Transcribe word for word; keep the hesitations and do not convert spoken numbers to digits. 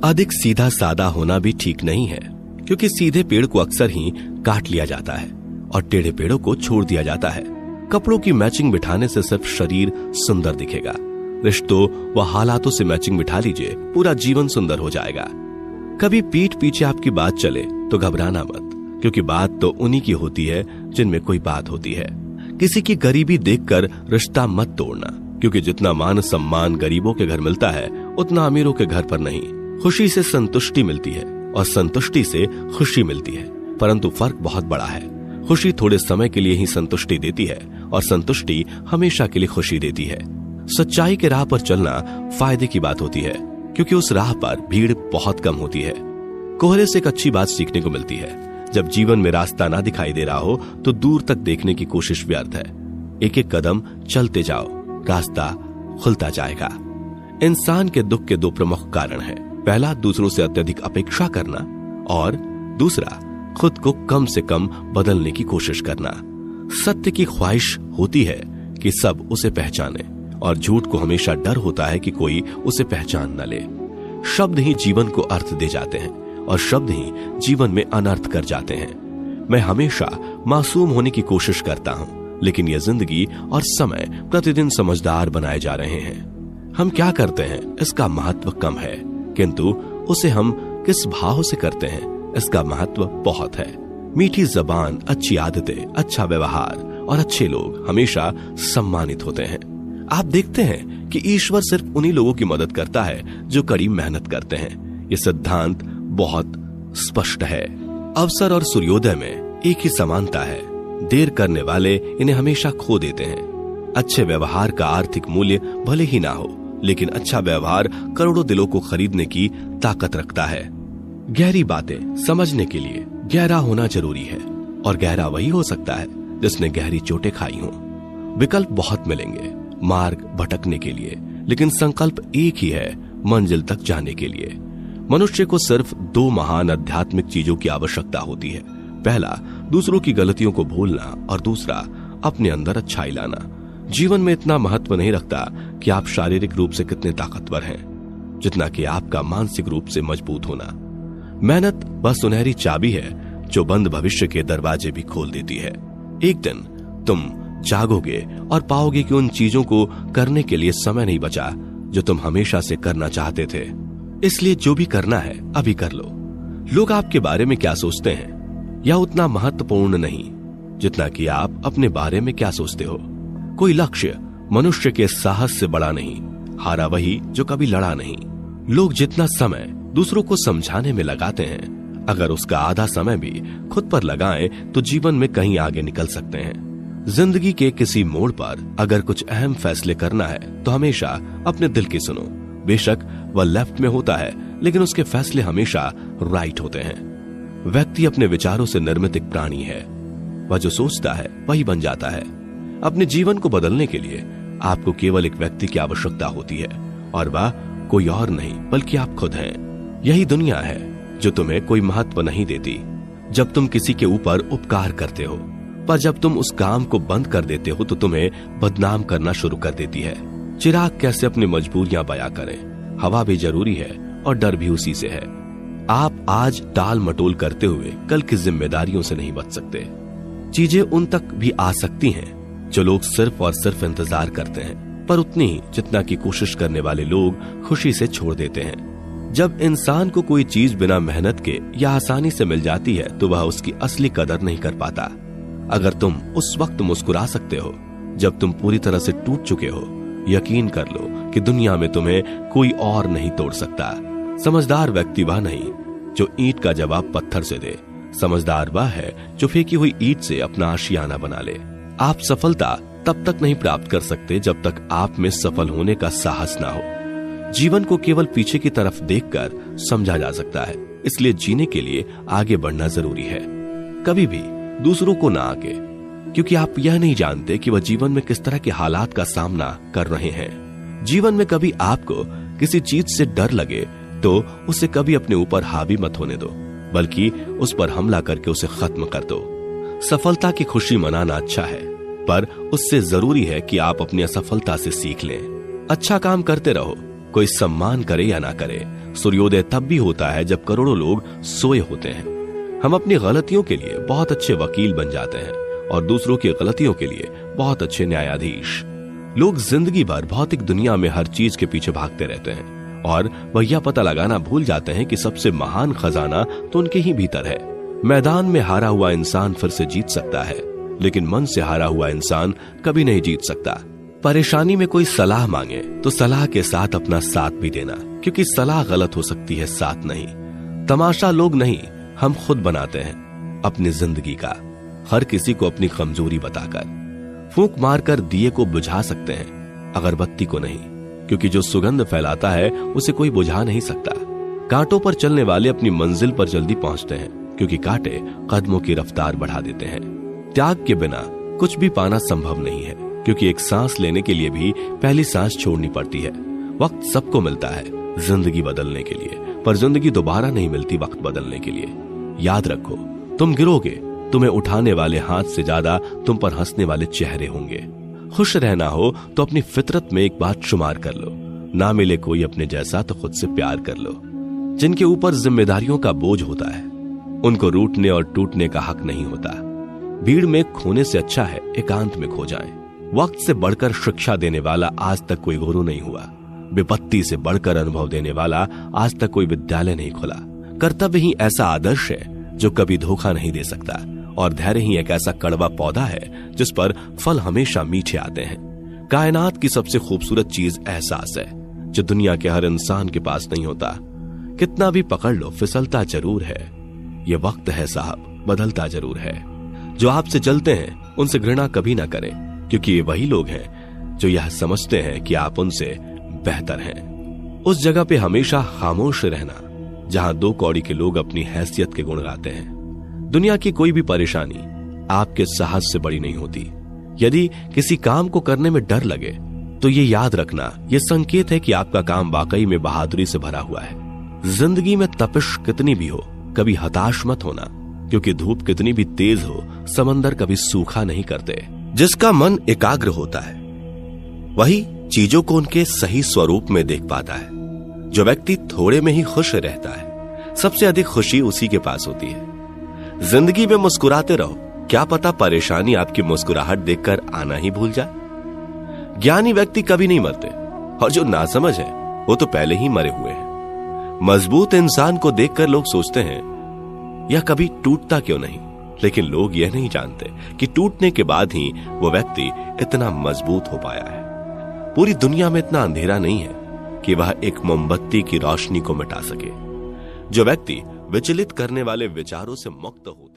अधिक सीधा सादा होना भी ठीक नहीं है, क्योंकि सीधे पेड़ को अक्सर ही काट लिया जाता है और टेढ़े पेड़ों को छोड़ दिया जाता है। कपड़ों की मैचिंग बिठाने से सिर्फ शरीर सुंदर दिखेगा, रिश्तों व हालातों से मैचिंग बिठा लीजिए, पूरा जीवन सुंदर हो जाएगा। कभी पीठ पीछे आपकी बात चले तो घबराना मत, क्योंकि बात तो उन्हीं की होती है जिनमें कोई बात होती है। किसी की गरीबी देखकर रिश्ता मत तोड़ना, क्योंकि जितना मान सम्मान गरीबों के घर मिलता है उतना अमीरों के घर पर नहीं। खुशी से संतुष्टि मिलती है और संतुष्टि से खुशी मिलती है, परंतु फर्क बहुत बड़ा है। खुशी थोड़े समय के लिए ही संतुष्टि देती है और संतुष्टि हमेशा के लिए खुशी देती है। सच्चाई के राह पर चलना फायदे की बात होती है, क्योंकि उस राह पर भीड़ बहुत कम होती है। कोहरे से एक अच्छी बात सीखने को मिलती है, जब जीवन में रास्ता ना दिखाई दे रहा हो तो दूर तक देखने की कोशिश व्यर्थ है। एक एक कदम चलते जाओ, रास्ता खुलता जाएगा। इंसान के दुख के दो प्रमुख कारण हैं। पहला, दूसरों से अत्यधिक अपेक्षा करना, और दूसरा, खुद को कम से कम बदलने की कोशिश करना। सत्य की ख्वाहिश होती है कि सब उसे पहचाने, और झूठ को हमेशा डर होता है कि कोई उसे पहचान न ले। शब्द ही जीवन को अर्थ दे जाते हैं और शब्द ही जीवन में अनर्थ कर जाते हैं। मैं हमेशा मासूम होने की कोशिश करता हूं, लेकिन यह जिंदगी और समय प्रतिदिन समझदार बनाए जा रहे हैं। हम क्या करते हैं इसका महत्व कम है, किंतु उसे हम किस भाव से करते हैं इसका महत्व बहुत है। मीठी जबान, अच्छी आदतें, अच्छा व्यवहार और अच्छे लोग हमेशा सम्मानित होते हैं। आप देखते हैं कि ईश्वर सिर्फ उन्हीं लोगों की मदद करता है जो कड़ी मेहनत करते हैं। यह सिद्धांत बहुत स्पष्ट है। अवसर और सूर्योदय में एक ही समानता है। देर करने वाले इन्हें हमेशा खो देते हैं। अच्छे व्यवहार का आर्थिक मूल्य भले ही ना हो, लेकिन अच्छा व्यवहार करोड़ों दिलों को खरीदने की ताकत रखता है। गहरी बातें समझने के लिए गहरा होना जरूरी है, और गहरा वही हो सकता है जिसने गहरी चोटें खाई हों। विकल्प बहुत मिलेंगे मार्ग भटकने के लिए, लेकिन संकल्प एक ही है मंजिल तक जाने के लिए। मनुष्य को सिर्फ दो महान आध्यात्मिक चीजों की आवश्यकता होती है। पहला, दूसरों की गलतियों को भूलना, और दूसरा, अपने अंदर अच्छाई लाना। जीवन में इतना महत्व नहीं रखता कि आप शारीरिक रूप से कितने ताकतवर हैं, जितना कि आपका मानसिक रूप से मजबूत होना। मेहनत वह सुनहरी चाबी है जो बंद भविष्य के दरवाजे भी खोल देती है। एक दिन तुम जागोगे और पाओगे कि उन चीजों को करने के लिए समय नहीं बचा जो तुम हमेशा से करना चाहते थे। इसलिए जो भी करना है अभी कर लो। लोग आपके बारे में क्या सोचते हैं यह उतना महत्वपूर्ण नहीं जितना कि आप अपने बारे में क्या सोचते हो। कोई लक्ष्य मनुष्य के साहस से बड़ा नहीं, हारा वही जो कभी लड़ा नहीं। लोग जितना समय दूसरों को समझाने में लगाते हैं, अगर उसका आधा समय भी खुद पर लगाएं तो जीवन में कहीं आगे निकल सकते हैं। जिंदगी के किसी मोड़ पर अगर कुछ अहम फैसले करना है तो हमेशा अपने दिल की सुनो। बेशक वह लेफ्ट में होता है, लेकिन उसके फैसले हमेशा राइट होते हैं। व्यक्ति अपने विचारों से निर्मित एक प्राणी है। वह जो सोचता है वही बन जाता है। अपने जीवन को बदलने के लिए आपको केवल एक व्यक्ति की आवश्यकता होती है, और वह कोई और नहीं बल्कि आप खुद हैं। यही दुनिया है जो तुम्हें कोई महत्व नहीं देती जब तुम किसी के ऊपर उपकार करते हो, पर जब तुम उस काम को बंद कर देते हो तो तुम्हें बदनाम करना शुरू कर देती है। चिराग कैसे अपनी मजबूरियां बयां करें, हवा भी जरूरी है और डर भी उसी से है। आप आज टाल मटोल करते हुए कल की जिम्मेदारियों से नहीं बच सकते। चीजें उन तक भी आ सकती हैं जो लोग सिर्फ और सिर्फ इंतजार करते हैं, पर उतनी ही जितना की कोशिश करने वाले लोग खुशी से छोड़ देते हैं। जब इंसान को कोई चीज बिना मेहनत के या आसानी से मिल जाती है तो वह उसकी असली कदर नहीं कर पाता। अगर तुम उस वक्त मुस्कुरा सकते हो जब तुम पूरी तरह से टूट चुके हो, यकीन कर लो कि दुनिया में तुम्हें कोई और नहीं तोड़ सकता। समझदार व्यक्ति वह नहीं जो ईंट का जवाब पत्थर से दे, समझदार वह है जो फेंकी हुई ईंट से अपना आशियाना बना ले। आप सफलता तब तक नहीं प्राप्त कर सकते जब तक आप में सफल होने का साहस ना हो। जीवन को केवल पीछे की तरफ देखकर समझा जा सकता है, इसलिए जीने के लिए आगे बढ़ना जरूरी है। कभी भी दूसरों को ना आगे, क्योंकि आप यह नहीं जानते कि वह जीवन में किस तरह के हालात का सामना कर रहे हैं। जीवन में कभी आपको किसी चीज से डर लगे तो उसे कभी अपने ऊपर हावी मत होने दो, बल्कि उस पर हमला करके उसे खत्म कर दो। सफलता की खुशी मनाना अच्छा है, पर उससे जरूरी है कि आप अपनी असफलता से सीख लें। अच्छा काम करते रहो, कोई सम्मान करे या ना करे, सूर्योदय तब भी होता है जब करोड़ों लोग सोए होते हैं। हम अपनी गलतियों के लिए बहुत अच्छे वकील बन जाते हैं और दूसरों की गलतियों के लिए बहुत अच्छे न्यायाधीश। लोग जिंदगी भर भौतिक दुनिया में हर चीज के पीछे भागते रहते हैं और वह यह पता लगाना भूल जाते हैं कि सबसे महान खजाना तो उनके ही भीतर है। मैदान में हारा हुआ इंसान फिर से जीत सकता है, लेकिन मन से हारा हुआ इंसान कभी नहीं जीत सकता। परेशानी में कोई सलाह मांगे तो सलाह के साथ अपना साथ भी देना, क्योंकि सलाह गलत हो सकती है, साथ नहीं। तमाशा लोग नहीं, हम खुद बनाते हैं अपनी जिंदगी का, हर किसी को अपनी कमजोरी बताकर। फूंक मारकर दिए को बुझा सकते हैं, अगरबत्ती को नहीं, क्योंकि जो सुगंध फैलाता है उसे कोई बुझा नहीं सकता। कांटों पर चलने वाले अपनी मंजिल पर जल्दी पहुंचते हैं, क्योंकि कांटे कदमों की रफ्तार बढ़ा देते हैं। त्याग के बिना कुछ भी पाना संभव नहीं है, क्योंकि एक सांस लेने के लिए भी पहली सांस छोड़नी पड़ती है। वक्त सबको मिलता है जिंदगी बदलने के लिए, पर जिंदगी दोबारा नहीं मिलती वक्त बदलने के लिए। याद रखो, तुम गिरोगे, तुम्हें उठाने वाले हाथ से ज्यादा तुम पर हंसने वाले चेहरे होंगे। खुश रहना हो तो अपनी फितरत में एक बात शुमार कर लो, ना मिले कोई अपने जैसा तो खुद से प्यार कर लो। जिनके ऊपर जिम्मेदारियों का बोझ होता है, उनको रूठने और टूटने का हक नहीं होता। भीड़ में खोने से अच्छा है एकांत में खो जाएं। वक्त से बढ़कर शिक्षा देने वाला आज तक कोई गुरु नहीं हुआ। विपत्ति से बढ़कर अनुभव देने वाला आज तक कोई विद्यालय नहीं खुला। कर्तव्य ही ऐसा आदर्श है जो कभी धोखा नहीं दे सकता, और धैर्य ही एक ऐसा कड़वा पौधा है जिस पर फल हमेशा मीठे आते हैं। कायनात की सबसे खूबसूरत चीज एहसास है, जो दुनिया के हर इंसान के पास नहीं होता। कितना भी पकड़ लो, फिसलता जरूर है। ये वक्त है साहब, बदलता जरूर है। जो आपसे जलते हैं उनसे घृणा कभी ना करें, क्योंकि ये वही लोग हैं जो यह समझते हैं कि आप उनसे बेहतर हैं। उस जगह पे हमेशा खामोश रहना जहां दो कौड़ी के लोग अपनी हैसियत के गुण गाते हैं। दुनिया की कोई भी परेशानी आपके साहस से बड़ी नहीं होती। यदि किसी काम को करने में डर लगे तो ये याद रखना, ये संकेत है कि आपका काम वाकई में बहादुरी से भरा हुआ है। जिंदगी में तपिश कितनी भी हो, कभी हताश मत होना, क्योंकि धूप कितनी भी तेज हो, समंदर कभी सूखा नहीं करते। जिसका मन एकाग्र होता है वही चीजों को उनके सही स्वरूप में देख पाता है। जो व्यक्ति थोड़े में ही खुश रहता है, सबसे अधिक खुशी उसी के पास होती है। जिंदगी में मुस्कुराते रहो, क्या पता परेशानी आपकी मुस्कुराहट देखकर आना ही भूल जाए। ज्ञानी व्यक्ति कभी नहीं मरते, और जो नासमझ है वो तो पहले ही मरे हुए हैं। मजबूत इंसान को देखकर लोग सोचते हैं यह कभी टूटता क्यों नहीं, लेकिन लोग यह नहीं जानते कि टूटने के बाद ही वो व्यक्ति इतना मजबूत हो पाया है। पूरी दुनिया में इतना अंधेरा नहीं है कि वह एक मोमबत्ती की रोशनी को मिटा सके। जो व्यक्ति विचलित करने वाले विचारों से मुक्त हो